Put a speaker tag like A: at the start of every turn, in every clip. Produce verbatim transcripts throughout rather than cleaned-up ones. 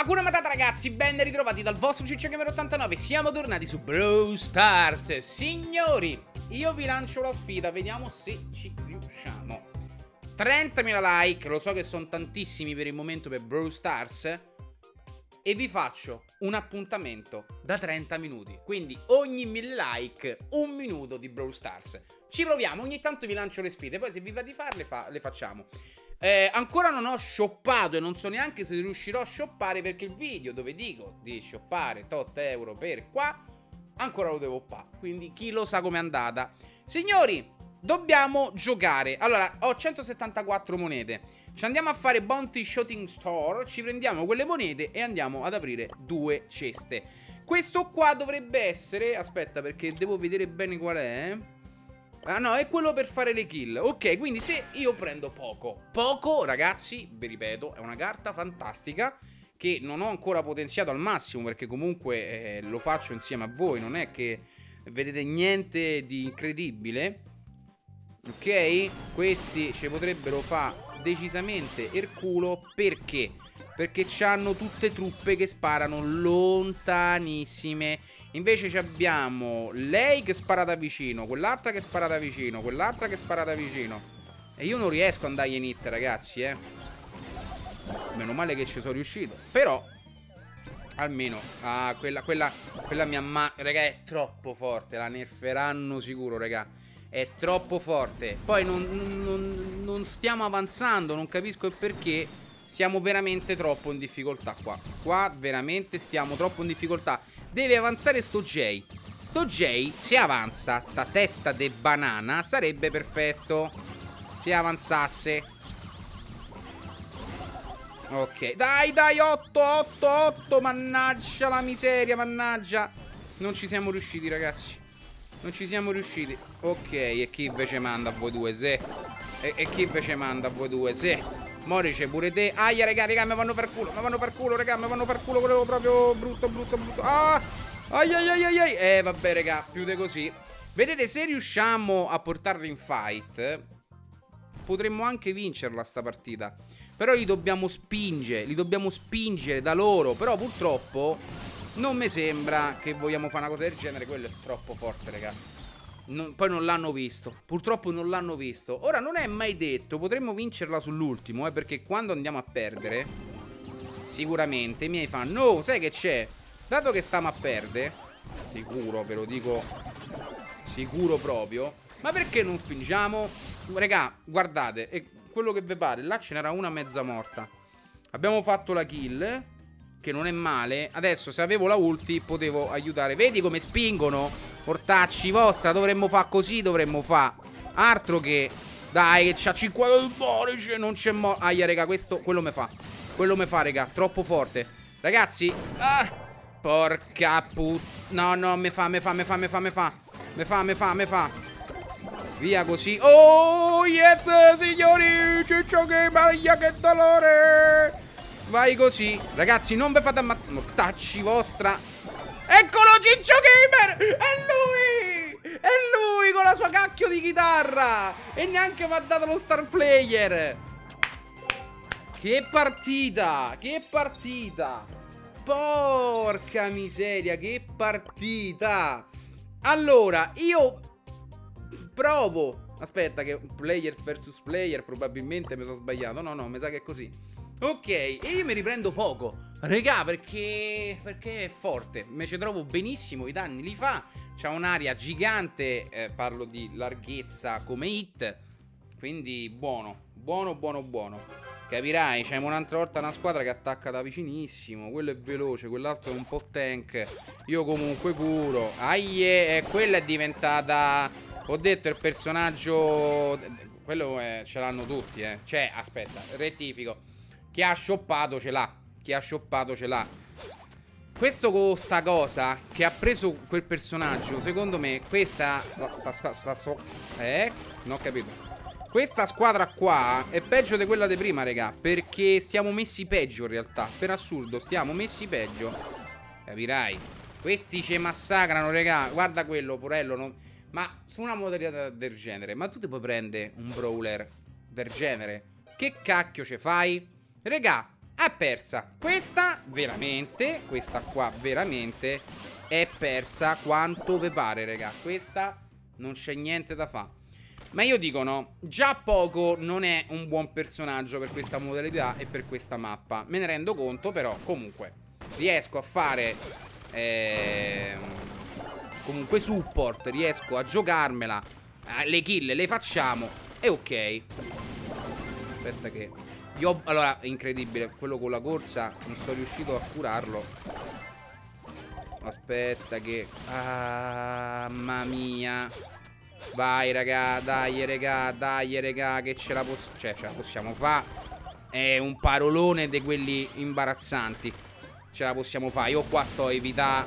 A: Hakuna Matata ragazzi, ben ritrovati dal vostro Ciccio Gamer ottantanove. Siamo tornati su Brawl Stars. Signori, io vi lancio la sfida, vediamo se ci riusciamo. trentamila like, lo so che sono tantissimi per il momento per Brawl Stars, e vi faccio un appuntamento da trenta minuti. Quindi ogni mille like, un minuto di Brawl Stars. Ci proviamo, ogni tanto vi lancio le sfide, poi se vi va di farle fa le facciamo. Eh, ancora non ho shoppato e non so neanche se riuscirò a shoppare, perché il video dove dico di shoppare tot euro per qua ancora lo devo fare, quindi chi lo sa com'è andata. Signori, dobbiamo giocare. Allora, ho centosettantaquattro monete. Ci andiamo a fare Bounty Shooting Store, ci prendiamo quelle monete e andiamo ad aprire due ceste. Questo qua dovrebbe essere, aspetta perché devo vedere bene qual è. Ah no, è quello per fare le kill. Ok, quindi se io prendo poco Poco, ragazzi, vi ripeto, è una carta fantastica che non ho ancora potenziato al massimo, perché comunque eh, lo faccio insieme a voi. Non è che vedete niente di incredibile. Ok, questi ci potrebbero fare decisamente il culo. Perché? Perché c'hanno tutte truppe che sparano lontanissime. Invece abbiamo lei che spara da vicino, quell'altra che spara da vicino, quell'altra che spara da vicino. E io non riesco ad andare in hit, ragazzi, eh. Meno male che ci sono riuscito. Però almeno ah, quella, quella, quella mi amma... Raga, è troppo forte. La nerferanno sicuro, raga. È troppo forte. Poi non, non, non stiamo avanzando. Non capisco il perché. Siamo veramente troppo in difficoltà qua. Qua veramente stiamo troppo in difficoltà. Deve avanzare sto Jay. Sto Jay, se avanza sta testa de banana, sarebbe perfetto. Se avanzasse. Ok, dai, dai, otto, otto, otto. Mannaggia la miseria, mannaggia. Non ci siamo riusciti, ragazzi. Non ci siamo riusciti. Ok, e chi invece manda a voi due, se? E, e chi invece manda a voi due, se? Morice pure te. Aia, raga, raga, mi vanno per culo. Mi vanno per culo, raga, mi vanno per culo. Volevo proprio brutto, brutto, brutto. Ah, ai, ai, ai, ai, ai. Eh, vabbè, raga, più di così. Vedete, se riusciamo a portarli in fight, potremmo anche vincerla sta partita. Però li dobbiamo spingere. Li dobbiamo spingere da loro. Però purtroppo non mi sembra che vogliamo fare una cosa del genere. Quello è troppo forte, raga. Non, poi non l'hanno visto. Purtroppo non l'hanno visto. Ora non è mai detto, potremmo vincerla sull'ultimo, eh, perché quando andiamo a perdere sicuramente i miei fan, no, sai che c'è? Dato che stiamo a perdere, sicuro, ve lo dico, sicuro proprio. Ma perché non spingiamo? Regà, guardate, è quello che vi pare. Là ce n'era una mezza morta. Abbiamo fatto la kill, che non è male. Adesso se avevo la ulti potevo aiutare. Vedi come spingono? Portacci vostra, dovremmo fare così, dovremmo fare. Altro che... Dai, che c'ha cinquanta di Morice, non c'è mo... Aia, raga, questo, quello me fa. Quello me fa, raga, troppo forte. Ragazzi, ah, porca put... No, no, me fa, me fa, me fa, me fa, me fa. Me fa, me fa, me fa. Via così. Oh, yes, signori. Ciccio Gamer, che dolore. Vai così. Ragazzi, non ve fate ammazzare. Mortacci vostra. Eccolo Ciccio Gamer! È lui! È lui con la sua cacchio di chitarra! E neanche mi ha dato lo star player! Che partita! Che partita! Porca miseria, che partita! Allora, io provo. Aspetta che players versus player, probabilmente mi sono sbagliato. No, no, mi sa che è così. Ok, e io mi riprendo poco. Regà, perché Perché è forte. Me ci trovo benissimo, i danni li fa. C'ha un'aria gigante, eh, parlo di larghezza come hit. Quindi buono, buono, buono, buono. Capirai, c'è un'altra volta una squadra che attacca da vicinissimo. Quello è veloce, quell'altro è un po' tank. Io comunque curo. Aie, eh, quella è diventata... Ho detto il personaggio... Quello è... ce l'hanno tutti, eh. Cioè, aspetta, rettifico. Chi ha shoppato ce l'ha. Chi ha shoppato ce l'ha. Questo con sta cosa che ha preso quel personaggio, secondo me questa sta, sta, sta, sta, Eh? Non ho capito. Questa squadra qua è peggio di quella di prima, raga. Perché stiamo messi peggio in realtà. Per assurdo, stiamo messi peggio. Capirai. Questi ci massacrano, raga. Guarda quello, porello non... Ma su una modalità del genere, ma tu ti puoi prendere un brawler del genere? Che cacchio ci fai? Regà, è persa. Questa veramente, questa qua veramente è persa quanto ve pare, raga. Questa non c'è niente da fare. Ma io dico no, già poco non è un buon personaggio per questa modalità e per questa mappa. Me ne rendo conto, però comunque riesco a fare eh, comunque support, riesco a giocarmela, eh, le kill le facciamo e ok. Aspetta che io, allora, è incredibile, quello con la corsa non sono riuscito a curarlo. Aspetta che, ah, mamma mia. Vai raga, dai raga, dai raga, che ce la, poss cioè, ce la possiamo fare. È un parolone di quelli imbarazzanti. Ce la possiamo fare. Io qua sto a evitare.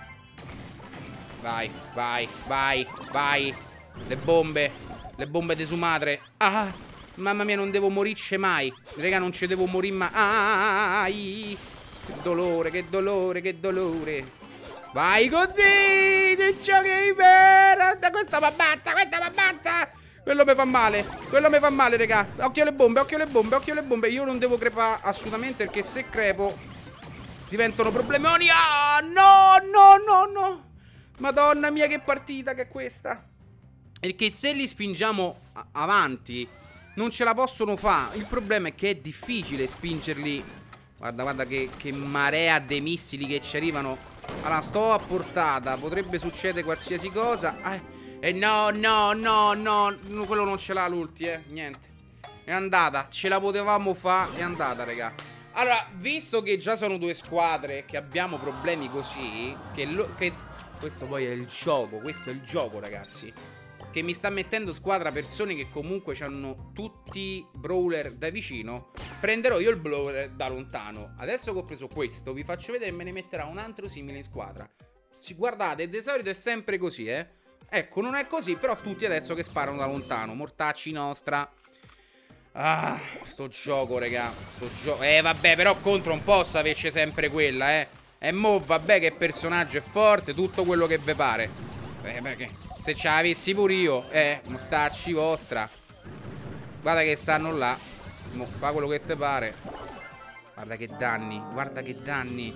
A: Vai, vai, vai, vai. Le bombe, le bombe di sua madre. Ah, mamma mia, non devo morirci mai. Raga, non ci devo morire mai. Che dolore, che dolore, che dolore. Vai così, che giochi per... Questa mi ammazza, questa mi ammazza. Quello mi fa male, quello mi fa male, raga. Occhio alle bombe, occhio alle bombe, occhio alle bombe. Io non devo crepare assolutamente, perché se crepo diventano problemoni. Ah, no, no, no, no. Madonna mia, che partita che è questa. Perché se li spingiamo avanti non ce la possono fare. Il problema è che è difficile spingerli. Guarda, guarda che, che marea dei missili che ci arrivano. Allora, sto a portata. Potrebbe succedere qualsiasi cosa. E eh, eh, no, no, no, no. Quello non ce l'ha l'ulti, eh. Niente. È andata. Ce la potevamo fare. È andata, raga. Allora, visto che già sono due squadre, che abbiamo problemi così, che, lo, che questo poi è il gioco. Questo è il gioco, ragazzi. Che mi sta mettendo squadra persone che comunque hanno tutti brawler da vicino. Prenderò io il brawler da lontano. Adesso che ho preso questo, vi faccio vedere e me ne metterà un altro simile in squadra. Si, guardate, di solito è sempre così, eh. Ecco, non è così, però tutti adesso che sparano da lontano. Mortacci nostra. Ah, sto gioco, raga. Sto gioco. Eh, vabbè, però contro non posso averci sempre quella, eh. E mo, vabbè, che personaggio è forte, tutto quello che vi pare. Eh, perché... Se ce l'avessi pure io, eh, mortacci vostra. Guarda che stanno là. Mo, fa quello che te pare. Guarda che danni, guarda che danni.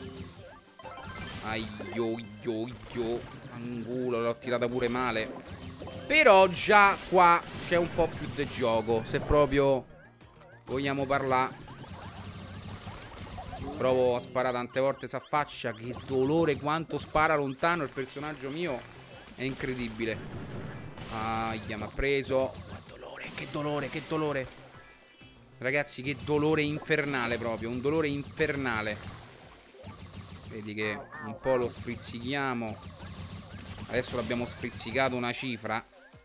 A: Aio, io, io. Angulo, l'ho tirata pure male. Però già qua c'è un po' più di gioco. Se proprio vogliamo parlare. Provo a sparare tante volte sa faccia. Che dolore quanto spara lontano il personaggio mio. È incredibile. Aia, mi ha preso. Che dolore, che dolore, che dolore. Ragazzi, che dolore infernale proprio. Un dolore infernale. Vedi che un po' lo sfrizzichiamo. Adesso l'abbiamo sfrizzicato una cifra.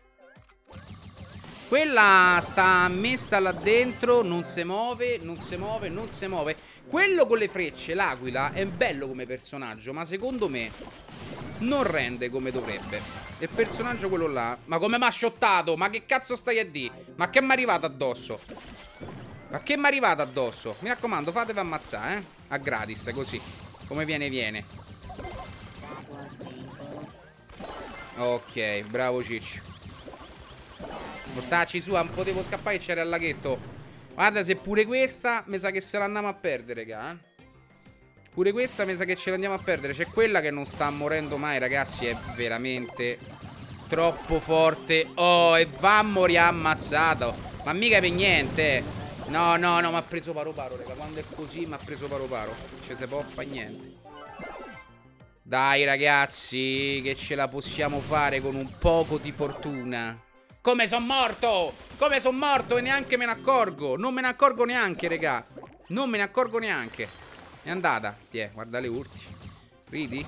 A: Quella sta messa là dentro. Non si muove, non si muove, non si muove. Quello con le frecce, l'aquila, è bello come personaggio, ma secondo me non rende come dovrebbe. Il personaggio quello là. Ma come m'ha shottato? Ma che cazzo stai a dire? Ma che mi è arrivato addosso? Ma che mi è arrivato addosso? Mi raccomando, fatevi ammazzare, eh? A gratis, così. Come viene, viene. Ok, bravo Ciccio. Portacci su, non potevo scappare e c'era il laghetto. Guarda, se pure questa mi sa che se l'andiamo a perdere, raga, eh? Pure questa mi sa che ce l'andiamo a perdere. C'è quella che non sta morendo mai, ragazzi. È veramente troppo forte. Oh, e va a morire ammazzato. Ma mica per niente. No, no, no, mi ha preso paro paro, raga. Quando è così mi ha preso paro paro. Non ci si può fare niente. Dai, ragazzi, che ce la possiamo fare con un poco di fortuna. Come sono morto? Come sono morto e neanche me ne accorgo. Non me ne accorgo neanche, raga. Non me ne accorgo neanche. È andata. Tiè, guarda le urti. Ridi?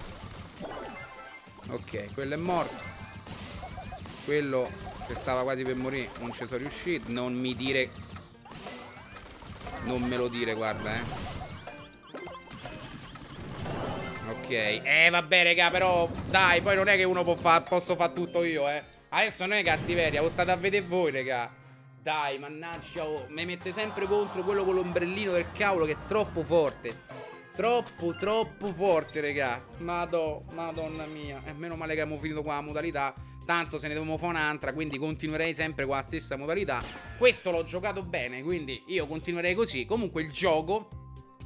A: Ok, quello è morto. Quello che stava quasi per morire non ci sono riuscito. Non mi dire. Non me lo dire, guarda, eh. Ok. Eh, vabbè, raga, però dai, poi non è che uno può fa posso fare tutto io, eh. Adesso non è cattiveria, lo state a vedere voi, raga. Dai, mannaggia, oh, mi mette sempre contro quello con l'ombrellino del cavolo che è troppo forte. Troppo, troppo forte, raga. Madò, madonna mia. E eh, meno male che abbiamo finito qua la modalità. Tanto se ne dobbiamo fare un'altra, quindi continuerei sempre con la stessa modalità. Questo l'ho giocato bene, quindi io continuerei così. Comunque il gioco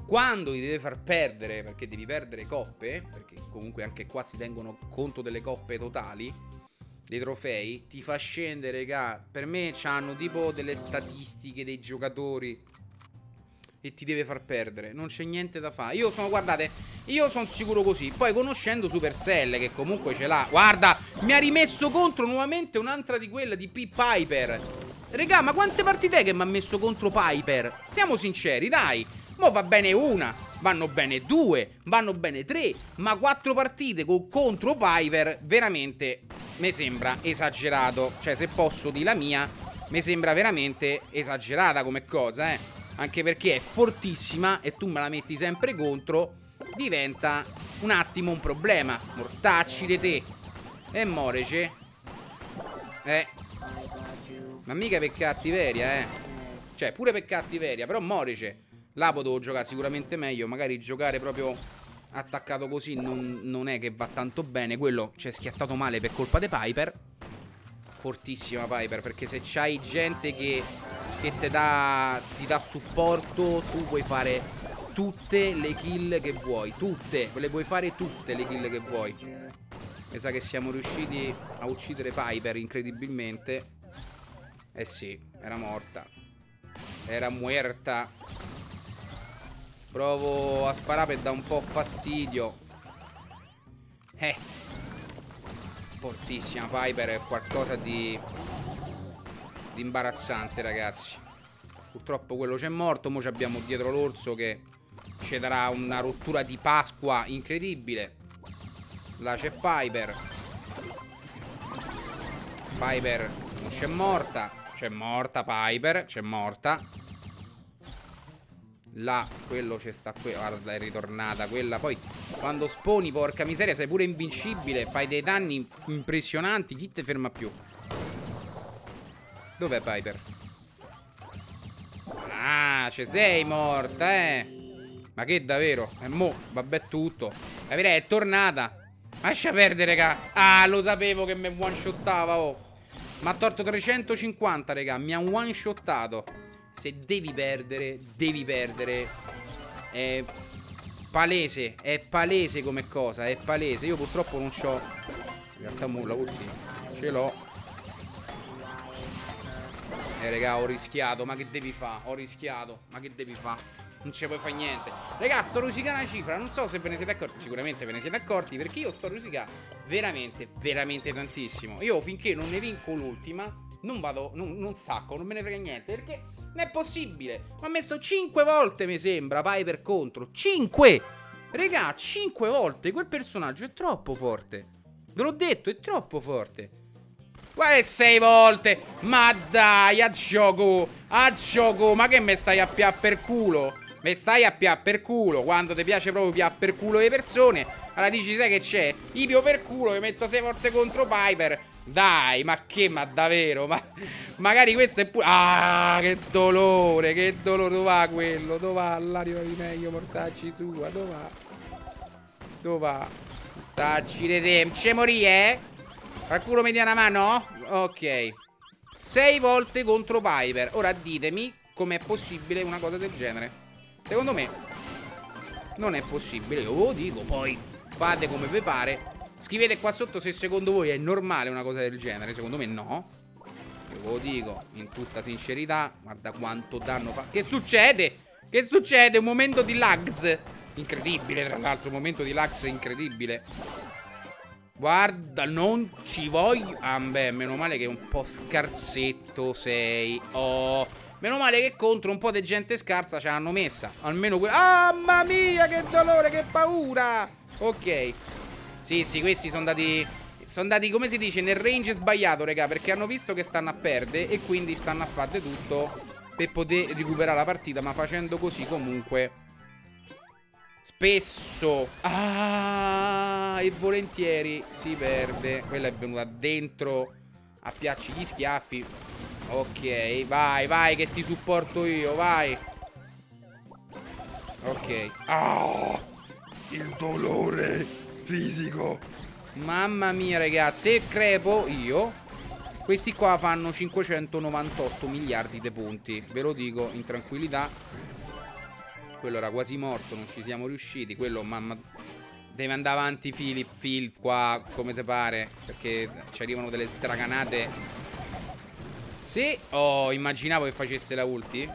A: quando ti deve far perdere, perché devi perdere coppe, perché comunque anche qua si tengono conto delle coppe totali, dei trofei, ti fa scendere, raga. Per me c'hanno tipo delle statistiche dei giocatori e ti deve far perdere. Non c'è niente da fare. Io sono, guardate, io sono sicuro così. Poi conoscendo Supercell, che comunque ce l'ha, guarda, mi ha rimesso contro nuovamente un'altra di quelle di P-Piper. Regà, ma quante partite è che mi ha messo contro Piper? Siamo sinceri, dai. Mo' va bene una, vanno bene due, vanno bene tre, ma quattro partite co contro Piper veramente mi sembra esagerato. Cioè, se posso dire la mia, mi sembra veramente esagerata come cosa, eh. Anche perché è fortissima e tu me la metti sempre contro, diventa un attimo un problema. Mortacci di te. E Morece. Eh. Ma mica per cattiveria, eh. Cioè, pure per cattiveria, però Morece. Là potevo giocare sicuramente meglio. Magari giocare proprio attaccato così non, non è che va tanto bene. Quello ci è schiattato male per colpa di Piper. Fortissima Piper, perché se c'hai gente che, che te dà, ti dà supporto, tu puoi fare tutte le kill che vuoi. Tutte, le puoi fare tutte le kill che vuoi. Mi sa che siamo riusciti a uccidere Piper incredibilmente. Eh sì, era morta. Era muerta. Provo a sparare per dare un po' fastidio. Eh. Fortissima Piper, è qualcosa di di imbarazzante, ragazzi. Purtroppo quello c'è morto. Mo' abbiamo dietro l'orso che ci darà una rottura di Pasqua incredibile. Là c'è Piper. Piper non c'è morta. C'è morta Piper, c'è morta. Là, quello c'è sta qui. Guarda, è ritornata quella. Poi quando sponi, porca miseria, sei pure invincibile. Fai dei danni impressionanti. Chi ti ferma più? Dov'è Piper? Ah, ci sei morta, eh. Ma che davvero? E mo, vabbè tutto. La verità è tornata. Lascia perdere, raga. Ah, lo sapevo che mi one shottava, oh. Mi ha torto trecentocinquanta, raga. Mi ha one shottato. Se devi perdere, devi perdere. È palese, è palese come cosa, è palese. Io purtroppo non c'ho. In realtà mo la ultima ce l'ho. Eh raga, ho rischiato, ma che devi fa? Ho rischiato, ma che devi fa? Non ci puoi fare niente. Raga, sto rosicando una cifra. Non so se ve ne siete accorti. Sicuramente ve ne siete accorti, perché io sto rosicando veramente, veramente tantissimo. Io finché non ne vinco l'ultima non vado, non, non stacco, non me ne frega niente. Perché non è possibile. Mi ha messo cinque volte, mi sembra, Piper contro. cinque! Raga, cinque volte. Quel personaggio è troppo forte. Ve l'ho detto, è troppo forte. Guarda, sei volte. Ma dai, a gioco. A gioco. Ma che me stai a pià per culo? Me stai a pià per culo. Quando ti piace proprio pià per culo le persone, allora dici, sai che c'è? Io pio per culo, mi metto sei volte contro Piper. Dai, ma che, ma davvero? Ma magari questo è pure. Ah, che dolore, che dolore. Dove va quello? Dove va? L'anima di meglio, mortacci sua. Dove va? Dove va? Mortacci di te. C'è morì, eh? Qualcuno mi dia una mano? Ok. Sei volte contro Piper. Ora ditemi com'è possibile una cosa del genere. Secondo me non è possibile. Io ve lo dico. Poi fate come vi pare. Scrivete qua sotto se secondo voi è normale una cosa del genere. Secondo me no. Io ve lo dico in tutta sincerità. Guarda quanto danno fa. Che succede? Che succede? Un momento di lags incredibile, tra l'altro. Un momento di lags incredibile. Guarda, non ci voglio. Ah beh, meno male che un po' scarsetto sei. Oh, meno male che contro un po' di gente scarsa ce l'hanno messa. Almeno que... Ah, mamma mia, che dolore, che paura. Ok. Sì, sì, questi sono andati. Sono andati, come si dice, nel range sbagliato, raga. Perché hanno visto che stanno a perdere e quindi stanno a fare tutto per poter recuperare la partita. Ma facendo così comunque spesso, ah, e volentieri si perde. Quella è venuta dentro a piacci gli schiaffi. Ok, vai, vai che ti supporto io, vai. Ok. Ah, il dolore fisico. Mamma mia, ragazzi, se crepo io, questi qua fanno cinquecentonovantotto miliardi di punti. Ve lo dico in tranquillità. Quello era quasi morto, non ci siamo riusciti. Quello, mamma, deve andare avanti Philip, Phil qua, come te pare, perché ci arrivano delle straganate. Sì, oh, immaginavo che facesse la ulti.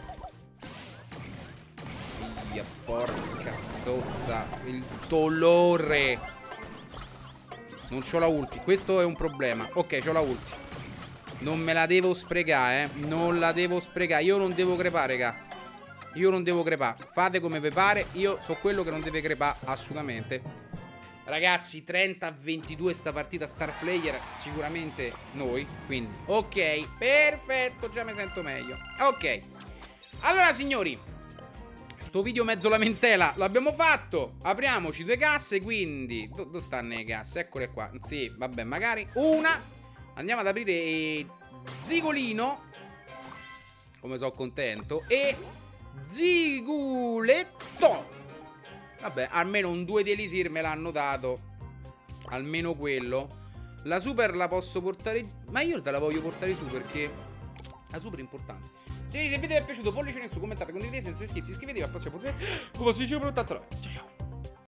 A: Via, porca zozza, il dolore. Non c'ho la ulti, questo è un problema. Ok, c'ho la ulti. Non me la devo sprecare, eh. Non la devo sprecare. Io non devo crepare, raga. Io non devo crepare. Fate come vi pare. Io so quello che non deve crepare assolutamente. Ragazzi, trenta a ventidue sta partita star player. Sicuramente noi. Quindi, ok, perfetto. Già mi sento meglio. Ok. Allora, signori, sto video mezzo lamentela l'abbiamo fatto. Apriamoci due casse, quindi do dove stanno le casse? Eccole qua. Sì, vabbè, magari una. Andiamo ad aprire Zigolino. Come sono contento. E Ziguletto. Vabbè, almeno un due di Elisir me l'hanno dato. Almeno quello. La super la posso portare. Ma io te la voglio portare su perché la super è importante. Se il video vi è piaciuto, pollice in su, commentate, condividete, se siete iscritti, iscrivetevi al prossimo video. Come si dice, ciao ciao.